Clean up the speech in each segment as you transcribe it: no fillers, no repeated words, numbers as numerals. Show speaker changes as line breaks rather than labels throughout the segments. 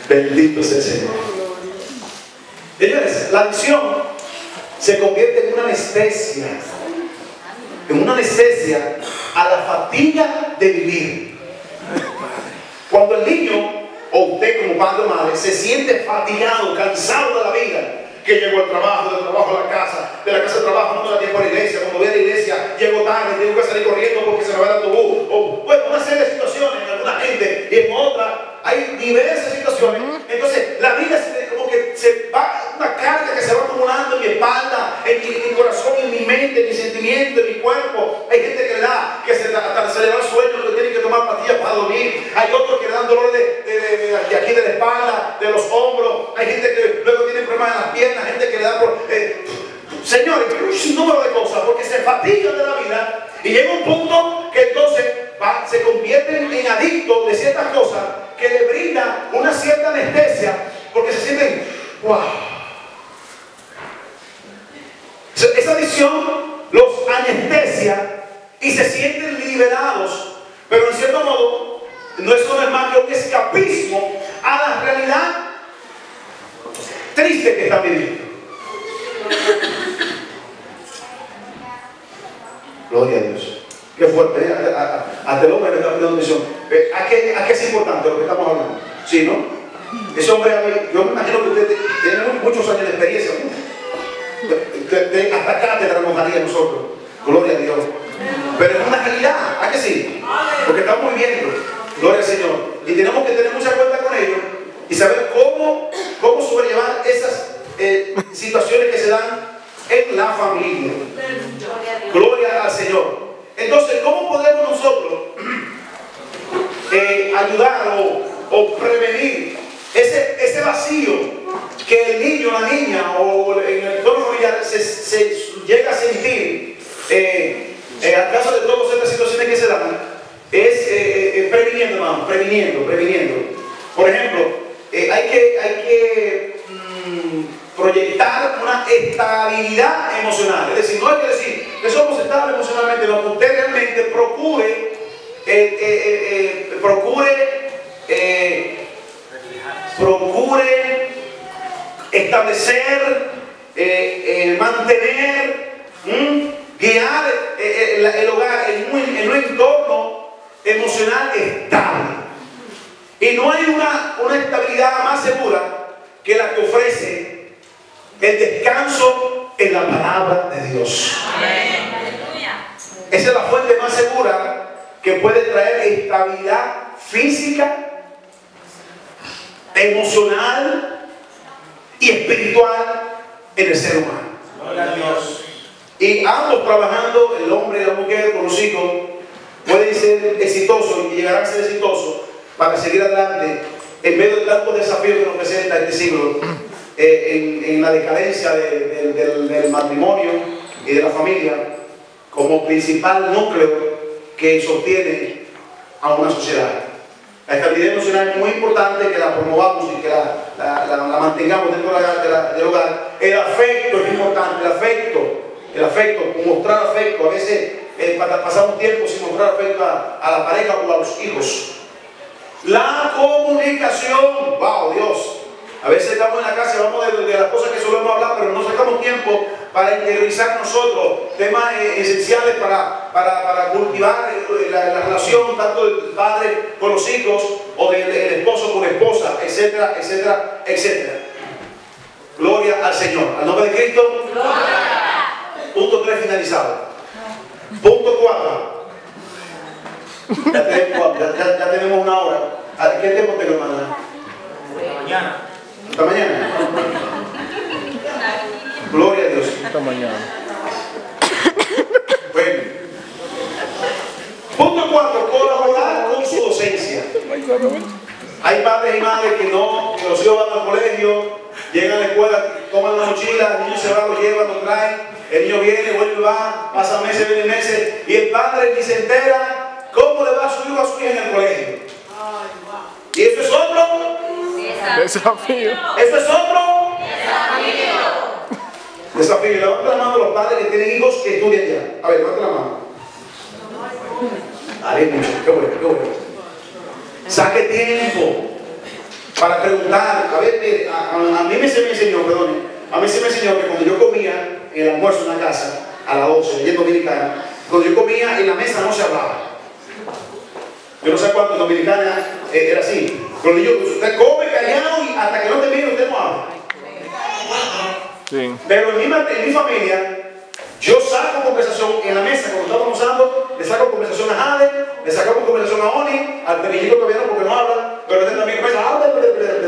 Bendito sea el Señor. Señores, la adicción se convierte en una anestesia. En una anestesia a la fatiga de vivir. Cuando el niño, o usted como padre o madre, se siente fatigado, cansado de la vida, que llegó al trabajo, del trabajo a la casa, de la casa al trabajo, no me da tiempo a la iglesia, cuando voy a la iglesia, llego tarde, tengo que salir corriendo porque se me va el autobús, o bueno, una serie de situaciones en alguna gente, y en otra hay diversas situaciones. Entonces la vida como que se va, una carga que se va acumulando en mi espalda, en mi corazón, en mi mente, en mi sentimiento, en mi cuerpo. Hay gente que le da, que hasta se le va el sueño, que tiene que tomar pastillas para dormir. Hay otros que le dan dolor de aquí de la espalda, de los hombros. Hay gente que luego tiene problemas en las piernas, gente que le da por... señores, un sinnúmero de cosas, porque se fatigan de la vida y llega un punto que entonces se convierten en adictos de ciertas cosas que le brinda una cierta anestesia, porque se sienten, wow. Esa adicción los anestesia y se sienten liberados, pero en cierto modo no es más que un escapismo a la realidad triste que están viviendo. Gloria a Dios. Qué fuerte, ¿eh? Hasta el hombre me está pidiendo atención. ¿A qué es importante lo que estamos hablando? ¿Sí, no? Ese hombre, yo me imagino que usted tiene muchos años de experiencia. Hasta cátedra nos daría nosotros. Gloria a Dios. Pero es una realidad, ¿a qué sí? Porque estamos viviendo. Gloria al Señor. Y tenemos que tener mucha cuenta con ello y saber cómo sobrellevar esas situaciones que se dan en la familia. Gloria al Señor. Entonces, ¿cómo podemos nosotros ayudar o prevenir ese vacío que el niño, la niña o en el entorno familiar se llega a sentir al caso de todas estas situaciones que se dan? Es previniendo, hermano, previniendo. Por ejemplo, hay que proyectar una estabilidad emocional. Es decir, no hay que decir que somos estables emocionalmente, no, que usted realmente procure establecer, mantener, guiar el hogar en un entorno emocional estable. Y no hay una estabilidad más segura que la que ofrece el descanso en la palabra de Dios. Esa es la fuente más segura que puede traer estabilidad física, emocional y espiritual en el ser humano.
Gloria a Dios.
Y ambos trabajando, el hombre y la mujer con los hijos, pueden ser exitosos y llegarán a ser exitosos para seguir adelante en medio de tantos desafíos que nos presenta este siglo, en la decadencia del matrimonio y de la familia como principal núcleo que sostiene a una sociedad. La estabilidad emocional es muy importante que la promovamos y que la mantengamos dentro del hogar. El afecto es importante, el afecto, mostrar afecto. A veces pasamos tiempo sin mostrar afecto a la pareja o a los hijos. La comunicación, wow, Dios. A veces estamos en la casa y vamos de las cosas que solemos hablar, pero no sacamos tiempo para interiorizar nosotros temas esenciales para cultivar la relación tanto del padre con los hijos o del esposo con la esposa, etcétera, etcétera, etcétera. Gloria al Señor. Al nombre de Cristo. Gloria. Punto 3 finalizado. Punto 4. Ya tenemos una hora. ¿Qué tiempo tengo, hermana?
Hasta mañana.
¿Hasta mañana? Gloria a Dios.
Hasta mañana.
Bueno. Punto 4. Colaborar con su docencia. Hay padres y madres que los hijos van al colegio, llegan a la escuela, toman la mochila, el niño se va, lo lleva, lo trae, el niño viene, vuelve y va, pasan meses, vienen meses, y el padre ni se entera cómo le va a su hijo a su hija en el colegio. Y eso es otro
desafío.
Eso es otro desafío. Levanta la mano los padres que tienen hijos que estudian ya. A ver, levanta la mano. Dale, mucho, qué bueno. Saque tiempo. para preguntar, a ver, mire, a mí me enseñó, perdón, a mí se me enseñó que cuando yo comía el almuerzo en la casa, a las 12, leyendo dominicana, cuando yo comía en la mesa no se hablaba. Yo no sé cuánto en Dominicana era así. Cuando yo, usted come callado y hasta que no te mire usted no habla.
Sí.
Pero en mi familia, yo saco conversación en la mesa cuando estamos almorzando, le saco conversación a Jade, le sacamos conversación a Oni, al pequeñito todavía no porque no habla, pero él también comienza a hablar,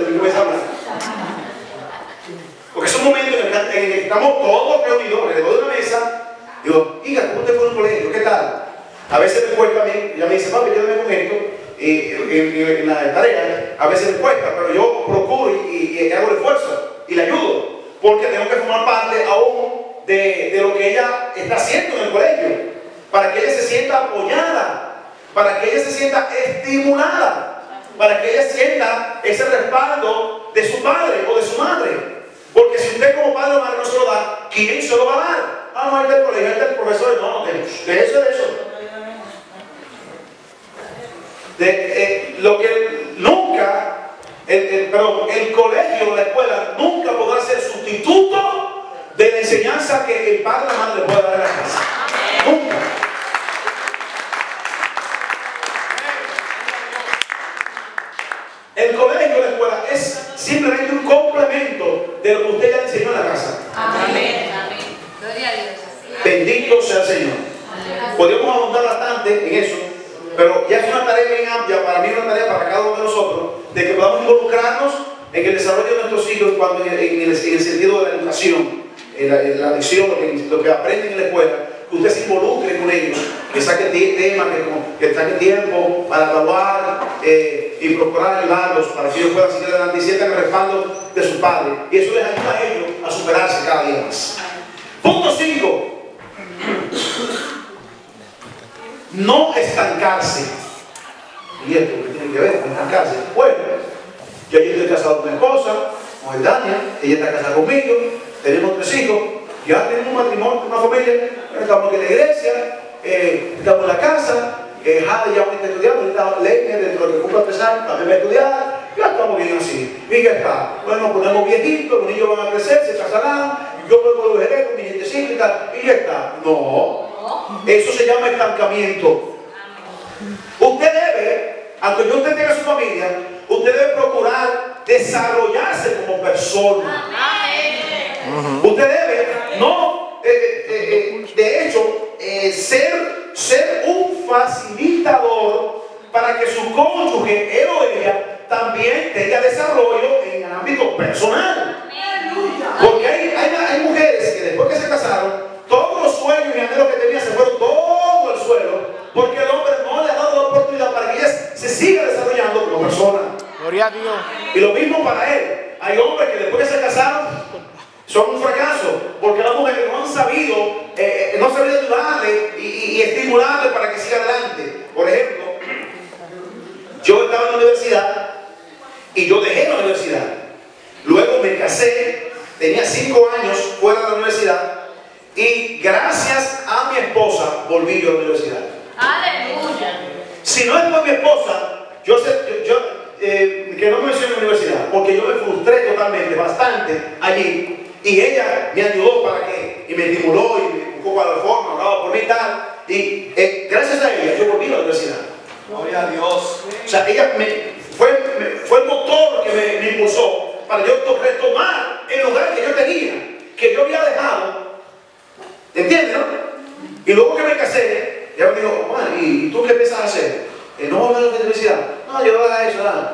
porque es un momento en el que estamos todos reunidos alrededor de una mesa. Digo, hija, ¿cómo te fue en el colegio? ¿Qué tal? A veces me cuesta a mí, ella me dice, papi, ayúdame con esto, en la tarea, a veces me cuesta, pero yo procuro y hago el esfuerzo y le ayudo, porque tengo que formar parte aún de lo que ella está haciendo en el colegio, para que ella se sienta apoyada, para que ella se sienta estimulada, para que ella sienta ese respaldo de su padre o de su madre. Porque si usted como padre o madre no se lo da, ¿quién se lo va a dar? Ah, no, ahí está el colegio, ahí está el profesor, no, de eso, de eso. Lo que nunca, el colegio o la escuela nunca podrá ser sustituto de la enseñanza que el padre o la madre le puede dar en la casa. Nunca. El colegio o la escuela es simplemente un complemento de lo que usted ya enseñó en la casa.
Amén. Gloria a Dios.
Bendito sea el Señor. Podríamos abundar bastante en eso, pero ya es una tarea bien amplia, para mí es una tarea para cada uno de nosotros, de que podamos involucrarnos en el desarrollo de nuestros hijos en el sentido de la educación, en la lección, lo que aprenden en la escuela, que usted se involucre con ellos, que saque temas, que saque tiempo para evaluar y procurar ayudarlos para que ellos puedan seguir adelante y sientan el respaldo de sus padres. Y eso les ayuda a ellos a superarse cada día más. Punto 5. No estancarse. ¿Y esto qué tiene que ver con estancarse? Bueno, yo estoy casado con mi esposa, con Dania, ella está casada conmigo, tenemos 3 hijos, ya tenemos un matrimonio, una familia, estamos aquí en la iglesia, estamos en la casa, Jade ya está estudiando, ahorita Leine, dentro de que cumpla 3 años, también va a estudiar, ya estamos bien así. ¿Y qué está? Bueno, nos ponemos viejitos, los niños van a crecer, se casarán, yo vuelvo a los heredos, mi nietecita y tal, y ya está. No, eso se llama estancamiento. Usted debe, aunque usted tenga su familia, usted debe procurar desarrollarse como persona. Usted debe, no, de hecho, ser un facilitador para que su cónyuge, él o ella, también tenga desarrollo en el ámbito personal. Porque hay mujeres que después que se casaron, todos los sueños y anhelos que tenían se fueron todo el suelo, porque el hombre no le ha dado la oportunidad para que ella se siga desarrollando como persona.
Gloria a Dios.
Y lo mismo para él. Hay hombres que después que se casaron son un fracaso, porque las mujeres no han sabido ayudarle y estimularle para que siga adelante. Por ejemplo, yo estaba en la universidad y yo dejé la universidad. Luego me casé, tenía 5 años fuera de la universidad y gracias a mi esposa volví yo a la universidad.
Aleluya.
Si no es por mi esposa, que no me mencioné en la universidad, porque yo me frustré totalmente, bastante allí. Y ella me ayudó y me estimuló y me buscó para la forma, oraba por mí y tal. Y gracias a ella yo volví a la universidad.
Gloria a Dios.
O sea, ella fue el motor que me impulsó para yo retomar el lugar que yo tenía, que yo había dejado. ¿Entiendes, no? Y luego que me casé, ella me dijo, bueno, ¿y tú qué piensas hacer? No voy a la universidad. No, yo no haga eso, nada.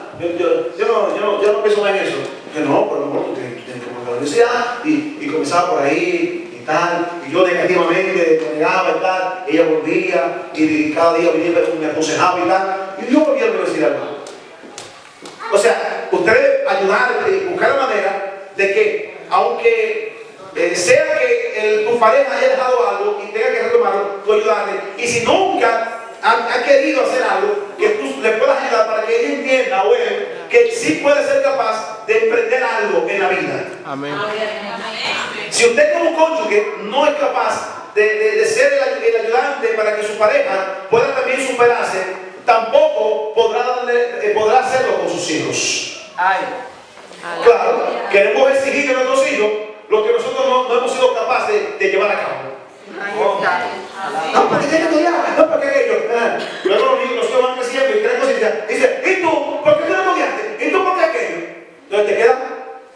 Yo no pienso más en eso. Que no, por lo mejor tú tienes que volver a la universidad y comenzaba por ahí y tal. Y yo negativamente me negaba y tal. Ella volvía y cada día venía me aconsejaba y tal. Y yo volvía a la universidad, hermano. O sea, usted debe ayudar y buscar la manera de que, aunque sea que tu pareja haya dejado algo y tenga que retomarlo, tú ayudarle. Y si nunca ha querido hacer algo, que tú le puedas ayudar para que ella entienda o él que sí puede ser capaz de emprender algo en la vida.
Amén.
Si usted como cónyuge no es capaz de ser el ayudante para que su pareja pueda también superarse, tampoco podrá hacerlo con sus hijos.
Ay.
Claro, queremos exigir de nuestros hijos lo que nosotros no hemos sido capaces de llevar a cabo. No, porque tienen que estudiar, no, porque aquello. Luego los niños van creciendo y creen cosas. Dice, ¿y tú? ¿Por qué tú no estudiaste? ¿Y tú por qué aquello? Entonces te queda.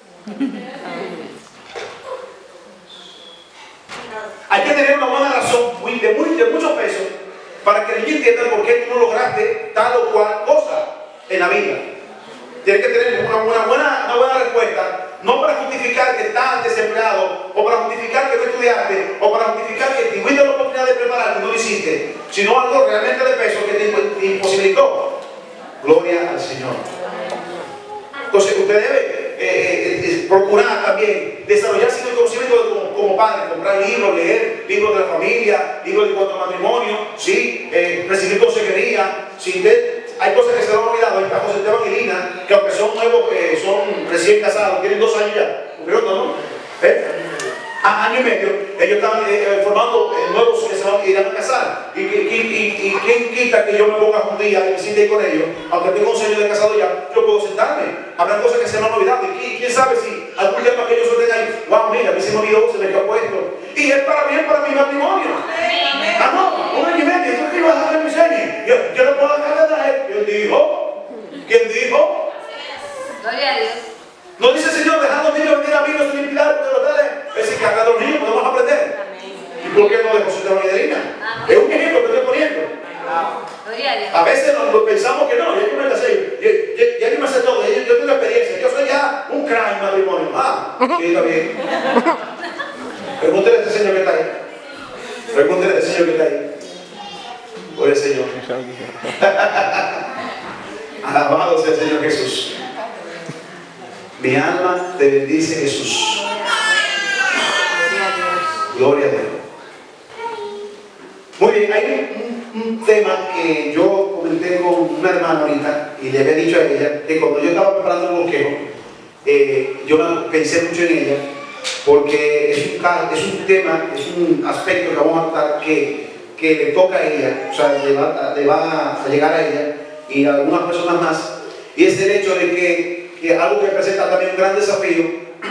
Hay que tener una buena razón de mucho peso para que el niño entienda por qué tú no lograste tal o cual cosa en la vida. Tienes que tener una buena respuesta, no para justificar que estás desempleado, o para justificar que no estudiaste, o para justificar que tuviste la oportunidad de prepararte y no lo hiciste, sino algo realmente de peso que te imposibilitó. Gloria al Señor. Entonces usted debe procurar también desarrollarse en el conocimiento como padre, comprar libros, leer libros de la familia, libros de cuanto a matrimonio, ¿sí? Recibir consejería. Si hay cosas que se lo han olvidado. Está José Esteban y Lina, que aunque son nuevos, son recién casados, tienen 2 años ya, ¿cumplieron no? Año y medio, ellos están formando nuevos que se irán a casar. Y quién quita que yo me ponga un día y me siente con ellos, aunque tengo 11 años de casado ya, yo puedo sentarme. Habrá cosas que se me han olvidado. Y quién sabe si algún tema que ellos suelten ahí, wow, mira, a mí se me olvidó, se me quedó puesto. Y es para bien para mi matrimonio. Ah, no, 1 año y medio, ¿tú qué ibas a hacer mi señor? Yo no puedo dejar de traer. ¿Quién dijo? ¿Quién dijo?
Gloria a Dios.
No dice el Señor, dejad a los niños venir a mí, no se limpiar porque los tales. Es decir, que acá los niños podemos aprender. ¿Y por qué no de José Esteban y de Lina? Es un ejemplo que estoy poniendo.
Gloria a Dios.
A veces pensamos que no, ya yo me la sé, ya yo me sé todo, yo tengo experiencia, yo soy ya un crack en matrimonio. Sí, está bien. Pregúntele a este señor que está ahí. Pregúntele a este señor que está ahí. Gloria al Señor. Alabado sea el Señor Jesús. Mi alma te bendice, Jesús. Gloria a Dios. Muy bien, hay un tema que yo comenté con una hermana ahorita y le había dicho a ella que cuando yo estaba preparando el bosquejo, yo pensé mucho en ella porque es un tema, es un aspecto que vamos a tratar que le toca a ella, o sea, le va a llegar a ella y a algunas personas más, y es el hecho de que algo que presenta también un gran desafío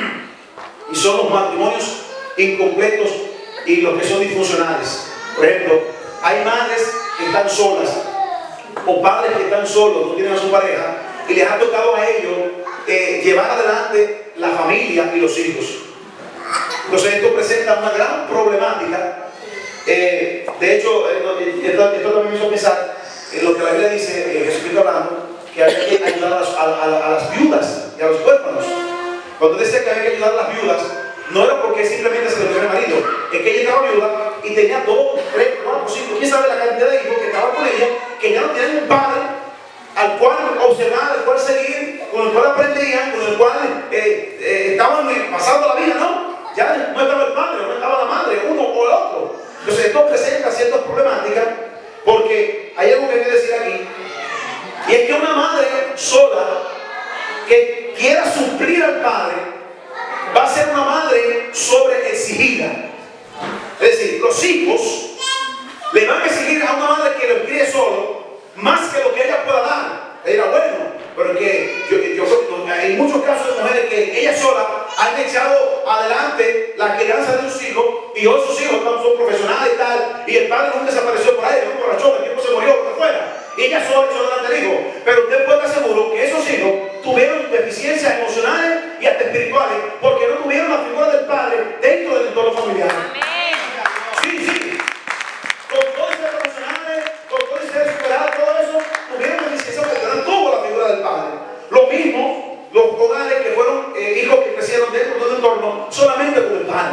y son los matrimonios incompletos y los que son disfuncionales. Por ejemplo, hay madres que están solas o padres que están solos, no tienen a su pareja y les ha tocado a ellos llevar adelante la familia y los hijos. Entonces esto presenta una gran problemática. De hecho, esto también me hizo pensar en lo que la Biblia dice, Jesucristo hablando, que había que ayudar a las viudas y a los huérfanos. Cuando decía que había que ayudar a las viudas, no era porque simplemente se le dio el marido, es que ella estaba viuda y tenía 2, 3, 4, 5, quién sabe la cantidad de hijos que estaban con ella, que ya no tienen un padre al cual observar, al cual seguir, con el cual aprendían, con el cual estaban pasando la vida, ¿no? Ya no estaba el padre, no estaba la madre, uno o el otro. Entonces esto presenta ciertas problemáticas, porque hay algo que hay que decir aquí, y es que una madre sola que quiera suplir al padre va a ser una madre sobreexigida. Es decir, los hijos le van a exigir a una madre que los críe solo más que lo que ella pueda dar. Le dirá, bueno, pero que hay muchos casos de mujeres que ellas solas han echado adelante la crianza de sus hijos y hoy sus hijos son profesionales y tal, y el padre nunca desapareció por ahí, un borrachón, el tiempo se murió por fuera. Y ella sola echó adelante el hijo. Pero usted puede estar seguro que esos hijos tuvieron deficiencias emocionales y hasta espirituales porque no tuvieron la figura del padre dentro del entorno familiar. Sí, sí. Con todo ese profesionales, con todo ese superado, todo eso, tuvieron deficiencias porque no tuvo la figura del padre. Lo mismo, los hogares que fueron hijos que crecieron dentro de un entorno solamente con el padre.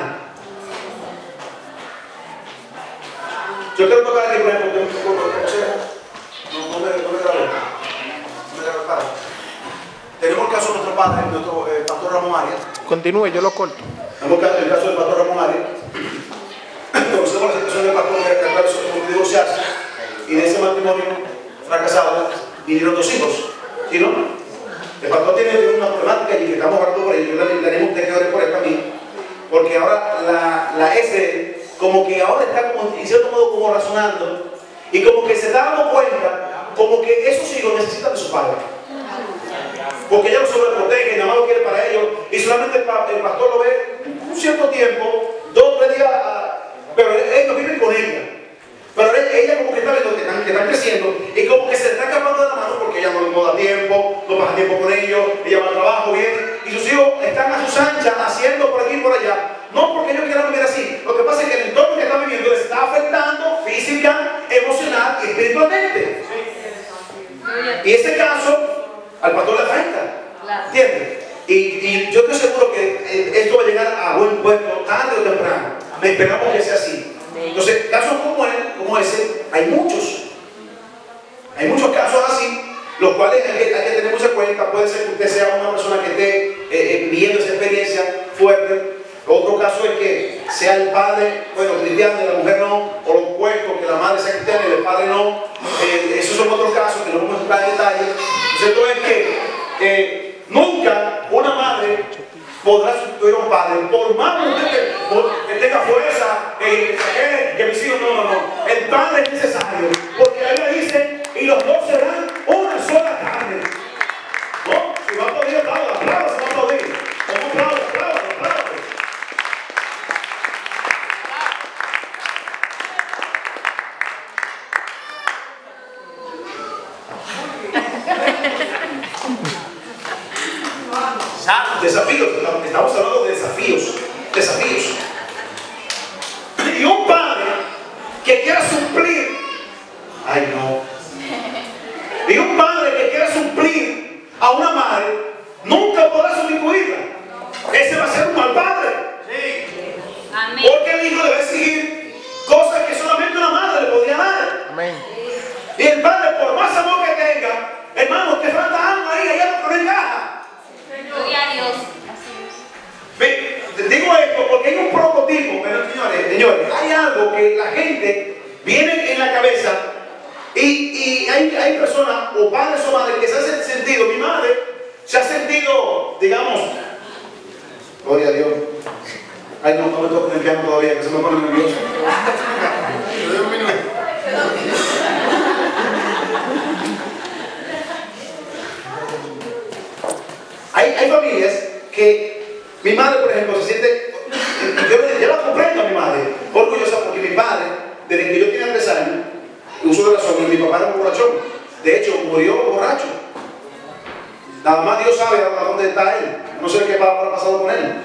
Yo quiero tocar aquí, por ejemplo, no me grabé. Tenemos el caso de nuestro padre, nuestro pastor Ramón Arias.
Continúe, yo lo corto.
Tenemos el caso del pastor Ramón Arias. Conocemos la situación del pastor que tuvo que divorciarse y de ese matrimonio fracasado vinieron 2 hijos. ¿Sí, no? El pastor tiene una problemática y que estamos hablando por ello. Yo le animo a usted que ore por él también. Porque ahora la S, como que ahora está como, en cierto modo como razonando y como que se está dando cuenta como que esos hijos necesitan de su padre. porque ella lo sobreprotege, nada más lo quiere para ellos, y solamente el pastor lo ve un cierto tiempo, 2 o 3 días, pero ellos viven con ella. Pero ella como que está viendo que están creciendo y como que se le está escapando de la mano porque ella no da tiempo, no pasa tiempo con ellos, ella va al trabajo, viene, y sus hijos están a sus anchas haciendo por aquí y por allá. No porque ellos quieran vivir así, lo que pasa es que el entorno que están viviendo les está afectando física, emocional y espiritualmente. Y ese caso al pastor le afecta, ¿entiendes? Y yo estoy seguro que esto va a llegar a buen puerto tarde o temprano. Esperamos que sea así. Entonces, casos como ese, hay muchos. Hay muchos casos así, los cuales hay que tener mucha cuenta. Puede ser que usted sea una persona que esté viviendo esa experiencia fuerte. Otro caso es que sea el padre, bueno, cristiano y la mujer no, o lo opuesto, que la madre sea cristiana y el padre no. Esos son otros casos que no vamos a entrar en detalle. Lo cierto es que nunca una madre podrá sustituir a un padre, por más que tenga fuerza, que mis hijos, no. El padre es necesario, porque la Biblia dice, y los dos serán una sola carne. ¿No? Si va a aplaudir, aplauda, si va a aplaudir. ¿Cómo aplauda? Desafíos, estamos hablando de desafíos. Y un padre que quiera suplir, ay no. Y un padre que quiera suplir a una madre, nunca podrá sustituirla. Ese va a ser un mal padre. Sí. Amén. Porque el hijo debe exigir cosas que solamente una madre le podría dar. Amén. Y el padre, por más amor que tenga, hermano, te falta algo ahí, allá no encaja.
Gloria a Dios.
Digo esto porque hay un prototipo, pero señores, hay algo que la gente viene en la cabeza y hay personas o padres o madres que se han sentido, mi madre se ha sentido, digamos, gloria a Dios. Ay, no me toco en el piano todavía, que se me pone nervioso. Le doy un minuto. Hay familias que mi madre, por ejemplo, se siente, yo la comprendo a mi madre, orgullosa porque mi padre, desde que yo tenía 3 años, uso de razón, mi papá era un borrachón, de hecho murió borracho. Nada más Dios sabe a dónde está él, no sé qué ha pasado con él.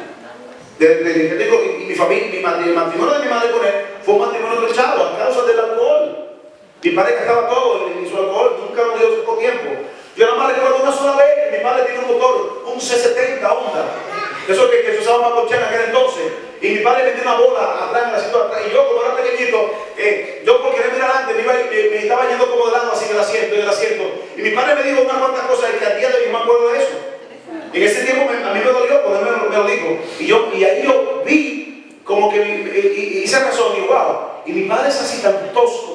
Y mi familia, el matrimonio de mi madre con él fue un matrimonio trechado a causa del alcohol. Mi padre gastaba todo en su alcohol, nunca nos dio poco tiempo. Yo nada más recuerdo una sola vez que mi padre tiene un motor, un C70 Honda, eso que se usaba más por en aquel entonces, y mi padre metió una bola atrás en el asiento de atrás, y yo como era pequeñito, yo por querer mirar adelante me estaba yendo como de lado así en el asiento, y mi padre me dijo unas cuantas cosas que al día de hoy no me acuerdo de eso. Y en ese tiempo a mí me dolió cuando él me lo dijo, y ahí yo vi como que hice razón, y wow, y mi padre es así tan tosco,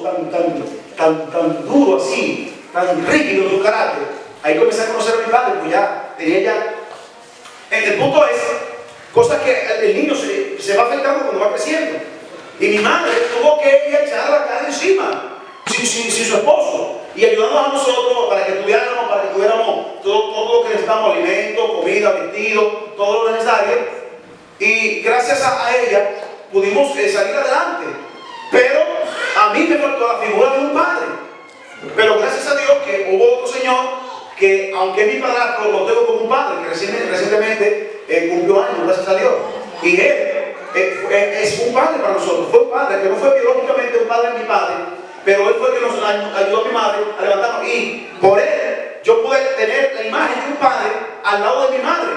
tan duro así, tan rígido en su carácter. Ahí comencé a conocer a mi padre, pues ya tenía ya. El punto es, cosas que el niño se va afectando cuando va creciendo. Y mi madre tuvo que ella echar la cara encima, sin su esposo, y ayudarnos a nosotros para que tuviéramos todo lo que necesitamos, alimento, comida, vestido, todo lo necesario. Y gracias a ella pudimos salir adelante. Pero a mí me faltó la figura de un padre. Pero gracias a Dios que hubo otro señor que, aunque mi padrastro lo tengo como un padre, que recientemente cumplió años, gracias a Dios. Y él es un padre para nosotros, fue un padre, que no fue biológicamente un padre de mi padre, pero él fue el que nos ayudó a mi madre a levantarnos. Y por él yo pude tener la imagen de un padre al lado de mi madre.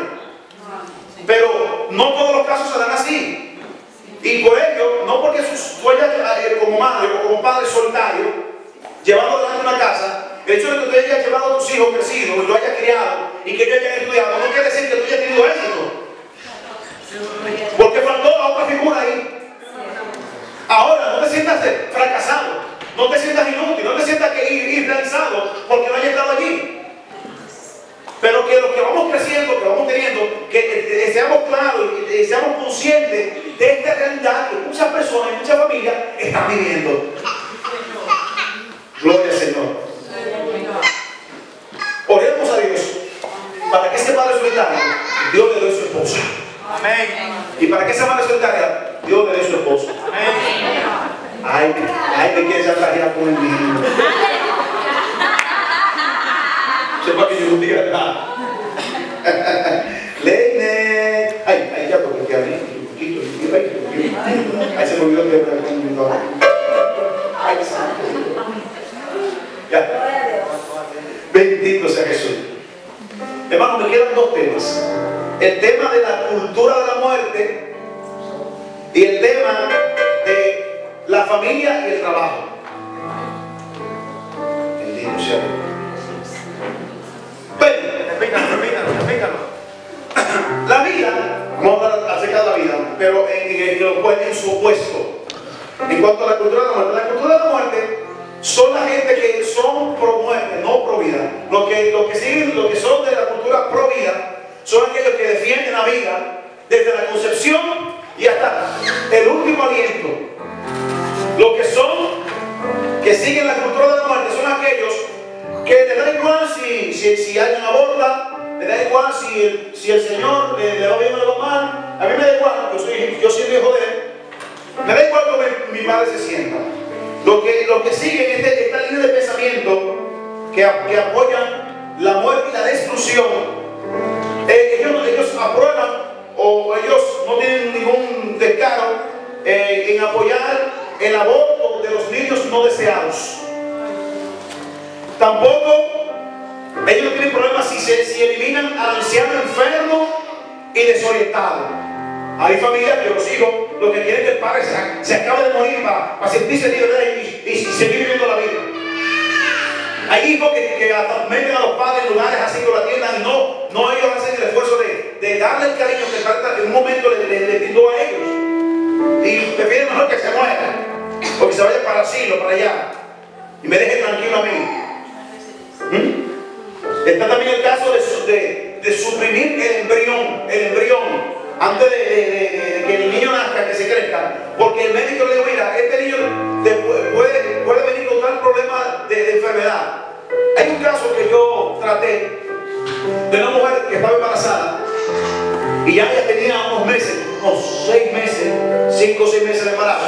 Pero no todos los casos se dan así. Y por ello, no porque tú hayas como madre o como padre solitario, llevando adelante una casa, el hecho de que tú hayas llevado a tus hijos crecidos y lo hayas criado y que ellos hayan estudiado, no quiere decir que tú hayas tenido éxito. Porque faltó la otra figura ahí. Ahora, no te sientas fracasado, no te sientas inútil, no te sientas irrealizado porque no hayas estado allí. Pero que los que vamos creciendo, que vamos teniendo, que seamos claros y seamos conscientes de esta realidad que muchas personas y muchas familias están viviendo. Gloria al Señor. Oremos a Dios para madre solitaria, Dios le dio su esposa.
Amén.
Y para que esa madre solitaria, Dios le dio su esposo.
Amén.
Ay, me quiere chantajear con el niño. Sepa que yo no diga nada. Leine. Ay, ya toqué que abrí un poquito. Ay, se me olvidó que era el niño. Ay, santo. Ya. Bendito sea Jesús. Hermano, me quedan dos temas. El tema de la cultura de la muerte y el tema de la familia y el trabajo. Bendito sea Dios. Bueno,
Repítalo.
la vida, vamos a hablar acerca de la vida, pero en su opuesto. En cuanto a la cultura de la muerte, la cultura de la muerte son la gente que son pro muerte, no pro vida. Los que siguen, los que son de la cultura pro vida, son aquellos que defienden la vida desde la concepción y hasta el último aliento. Los que siguen la cultura de la muerte son aquellos que les da igual si alguien aborta, les da igual si el Señor le va bien o le va mal. A mí me da igual, yo soy hijo de Él. Me da igual cómo mi padre se sienta. Los que siguen esta línea de pensamiento que apoyan la muerte y la destrucción, ellos aprueban o ellos no tienen ningún descaro en apoyar el aborto de los niños no deseados. Tampoco ellos no tienen problemas si eliminan al anciano enfermo y desorientado. Hay familias que los hijos lo que quieren es que el padre se acabe de morir para sentirse libre y seguir viviendo la vida. Hay hijos que meten a los padres en lugares así que lo atiendan y no ellos hacen el esfuerzo de darle el cariño que el padre en un momento le brindó a ellos. Y prefieren mejor que se muera o que se vaya para el asilo, para allá, y me deje tranquilo a mí. Está también el caso de suprimir el embrión antes de que el niño nazca, que se crezca, porque el médico le dijo, mira, este niño puede venir con tal problema de enfermedad. Hay un caso que yo traté de una mujer que estaba embarazada y ya ella tenía unos meses, unos 6 meses, 5 o 6 meses de embarazo.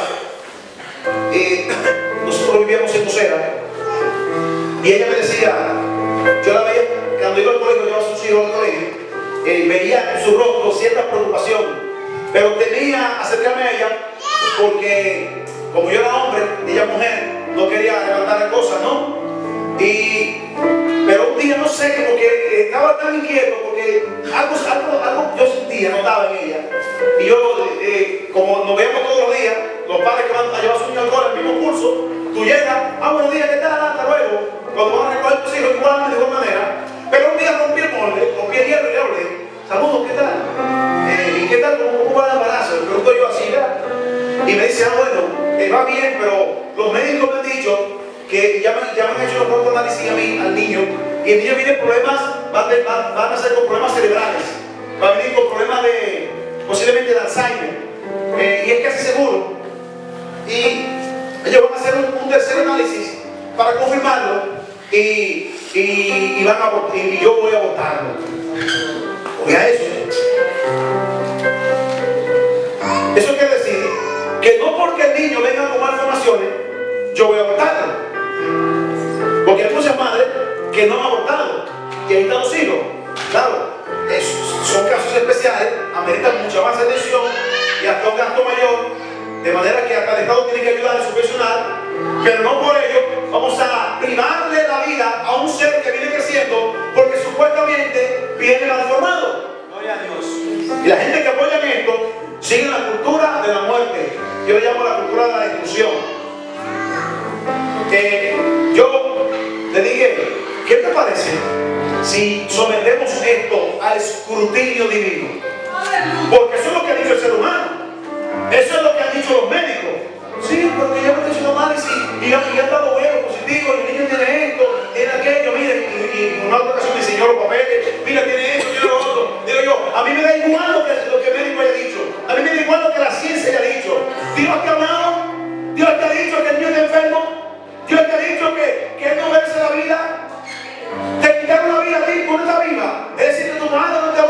Nosotros vivíamos en Cosera y ella me decía, yo la veía cuando iba al colegio, llevaba a sus hijos al colegio, veía en su rostro cierta preocupación, pero temía acercarme a ella porque como yo era hombre y ella mujer, no quería levantarle cosas, ¿no? Pero un día no sé, como que estaba tan inquieto porque algo yo sentía, notaba en ella. Y yo, como nos veíamos todos los días, los padres que van a llevar a su niño al cole al mismo curso, tú llegas, buenos días, ¿qué tal? Hasta luego. Cuando van a recoger tus hijos igual, de igual manera. Pero un día rompí el molde, rompí el hierro y le hablé, saludos, ¿qué tal? ¿Y qué tal? ¿Cómo va el embarazo? Le pregunto yo así, ¿verdad? Y me dice, bueno, va bien, pero los médicos me han dicho que ya me han hecho unos cuantos análisis a mí, al niño, y el niño viene problemas, van a ser con problemas cerebrales, va a venir con problemas posiblemente de Alzheimer, y es casi seguro. Y ellos van a hacer un tercer análisis para confirmarlo, y yo voy a votarlo. Oiga eso. Eso quiere decir que no porque el niño venga con malformaciones, yo voy a abortarlo. Porque hay muchas madres que no han abortado y ahí están los hijos. Claro, son casos especiales, ameritan mucha más atención y hasta un gasto mayor, de manera que hasta el Estado tiene que ayudar a su personal, pero no por ello vamos a privarle la vida a un ser que viene creciendo porque supuestamente viene malformado.
Gloria a Dios.
Y la gente que apoya en esto sigue la cultura de la muerte. Yo le llamo la cultura de la destrucción. Yo le dije, ¿qué te parece si sometemos esto al escrutinio divino? Porque eso es lo que ha dicho el ser humano. Eso es lo que han dicho los médicos. Sí, porque ya me han hecho un análisis y han dado huevos positivos, y el niño tiene esto, tiene aquello, mire, y en una otra ocasión me enseñó los papeles, mira, tiene esto, tiene lo otro. Digo yo, a mí me da igual lo que el médico haya dicho, a mí me da igual lo que la ciencia haya dicho. Dios te ha hablado, Dios te ha dicho que el niño está enfermo, Dios te ha dicho que él no merece la vida. Te quitaron la vida a ti, tú no estás viva. Es decir, que tu madre no te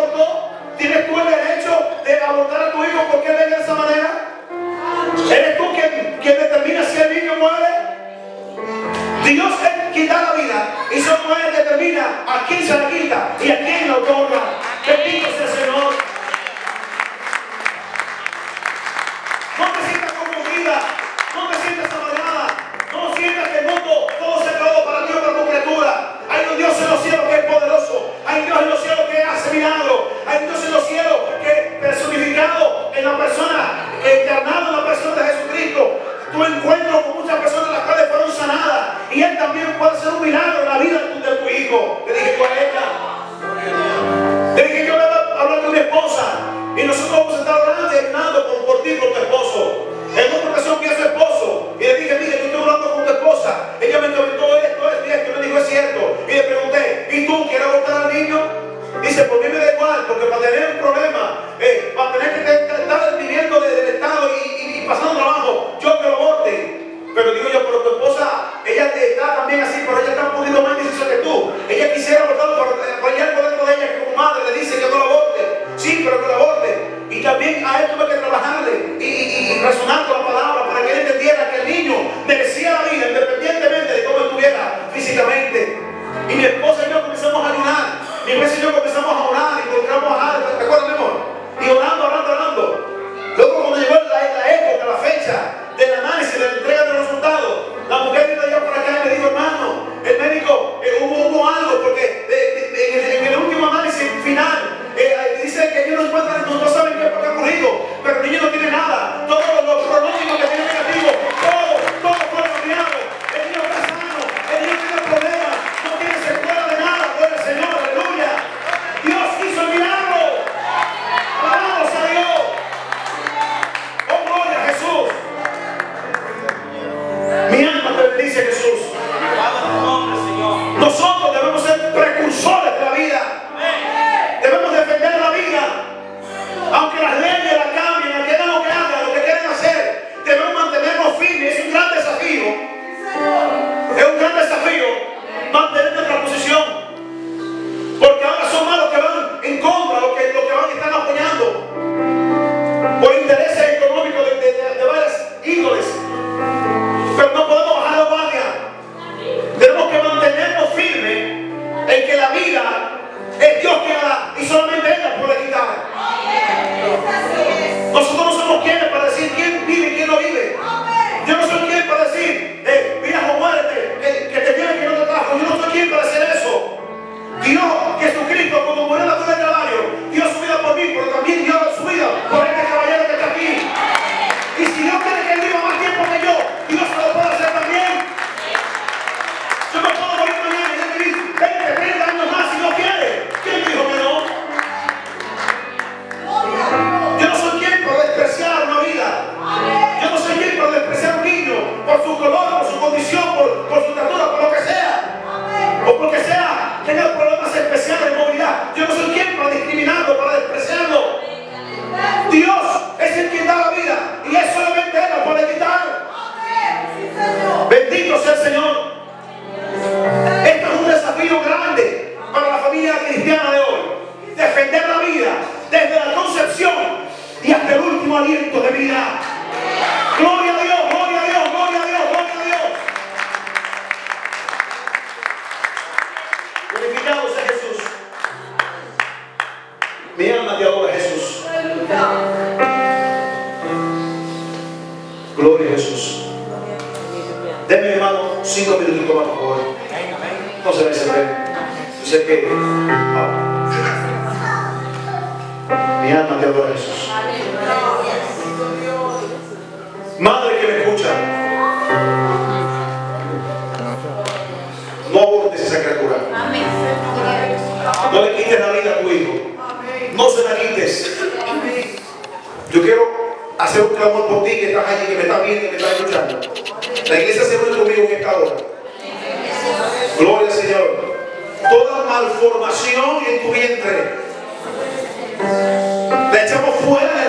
ayunar, porque para tener un problema, para tener que estar viviendo del Estado y pasando trabajo, yo que lo aborte. Pero digo yo, pero tu esposa, ella está también así, pero ella está un poquito más indecisa que tú. Ella quisiera abortarlo, pero hay algo dentro de ella que como madre le dice que no lo aborte. Sí, pero que lo aborte. Y también a él tuve que trabajarle y resonar con la palabra para que él entendiera que el niño merecía la vida independientemente de cómo estuviera físicamente. Y mi esposa y yo comenzamos a ayunar. Mi esposa y yo comenzamos a orar y colocamos a orar. ¿Te acuerdas, mi amor? Y orando. Luego cuando llegó la época, la fecha del análisis, de la entrega de los resultados, la mujer vino allá por acá y me dijo, hermano, el médico, hubo algo, porque en el último análisis final, dice que ellos no encuentran, no saben qué ha ocurrido, pero el niño no tiene nada. Todos los pronósticos que tiene negativos, todo fue cambiado. El niño está sano, el niño tiene problemas, no tiene secuela de nada. Gloria al Señor, aleluya. Dios hizo el milagro. Alabamos a Dios. Oh, gloria a Jesús. Mi alma te bendice, Jesús. Nosotros debemos ser precursores de la vida. Debemos defender la vida. Aunque las leyes la cambien, aunque hagan lo que hagan, lo que quieren hacer, debemos mantenernos firmes. Es un gran desafío. Es un gran desafío mantener nuestra posición. Porque ahora son más los que van en contra, los que van y están apoyando. Por intereses económicos de varias índoles. Pero no podemos bajar la guardia. Tenemos que mantenernos firmes en que la vida es Dios que la da y solamente Él la puede quitar. Nosotros no somos quienes para decir quién vive y quién no vive. Yo no soy quien para decir, mira o muérete, que te tiene que no te trajo. Yo no soy quien para hacer eso. Dios, Jesucristo, cuando murió en la cruz del Calvario, dio su vida por mí, pero también dio su vida por este caballero que está aquí. Y si Dios quiere que Él viva más tiempo que yo, Dios lo puede hacer también. Yo no puedo morir mañana y vivir 20, 30 años más si Dios quiere. ¿Quién dijo que no? Yo no soy quien para despreciar una vida. Yo no soy quien para despreciar a un niño por su color, por su condición, por su estatura, por lo que sea. O porque sea, tenga problemas especiales de movilidad. Yo no soy quien para discriminarlo, para despreciarlo. Dios es el quien da la vida y es solamente Él la puede quitar. Bendito sea el Señor. Esto es un desafío grande para la familia cristiana de hoy. Defender la vida desde la concepción y hasta el último aliento de vida. Gloria a Dios, gloria a Dios, gloria a Dios, gloria a Dios. Glorificado sea Jesús. Mi alma te adora, Jesús. Gloria a Jesús. Denme, hermano, 5 minutitos más, por favor. No se me cerré. Yo sé que mi alma te adora, Jesús. Madre que me escucha, no abortes esa criatura. No le quites la vida a tu hijo. No se la quites. Yo quiero hacer un clamor por ti que estás allí, que me estás viendo, que me estás escuchando. La iglesia se une conmigo en esta hora. Gloria al Señor. Toda malformación en tu vientre la echamos fuera